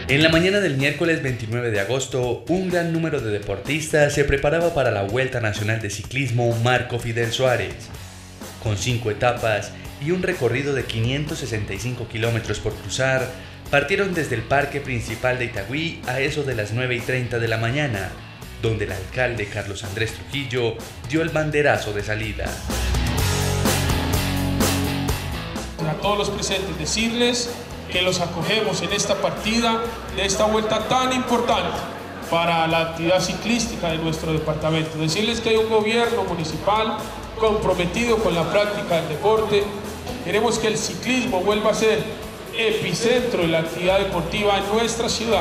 En la mañana del miércoles 29 de agosto, un gran número de deportistas se preparaba para la Vuelta Nacional de Ciclismo Marco Fidel Suárez. Con 5 etapas y un recorrido de 565 kilómetros por cruzar, partieron desde el parque principal de Itagüí a eso de las 9:30 de la mañana, donde el alcalde Carlos Andrés Trujillo dio el banderazo de salida. A todos los presentes decirles que los acogemos en esta partida de esta vuelta tan importante para la actividad ciclística de nuestro departamento. Decirles que hay un gobierno municipal comprometido con la práctica del deporte. Queremos que el ciclismo vuelva a ser epicentro de la actividad deportiva en nuestra ciudad.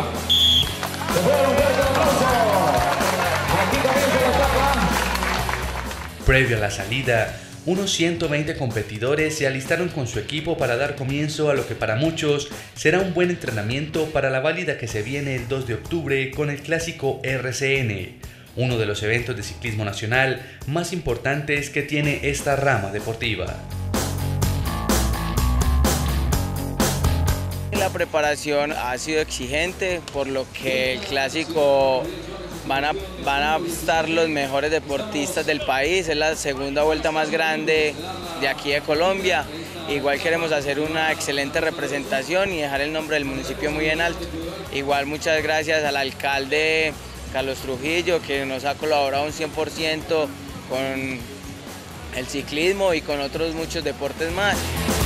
Previo a la salida, unos 120 competidores se alistaron con su equipo para dar comienzo a lo que para muchos será un buen entrenamiento para la válida que se viene el 2 de octubre con el clásico RCN, uno de los eventos de ciclismo nacional más importantes que tiene esta rama deportiva. La preparación ha sido exigente, por lo que el clásico van a estar los mejores deportistas del país. Es la segunda vuelta más grande de aquí de Colombia. Igual queremos hacer una excelente representación y dejar el nombre del municipio muy en alto. Igual muchas gracias al alcalde Carlos Trujillo, que nos ha colaborado un 100% con el ciclismo y con otros muchos deportes más.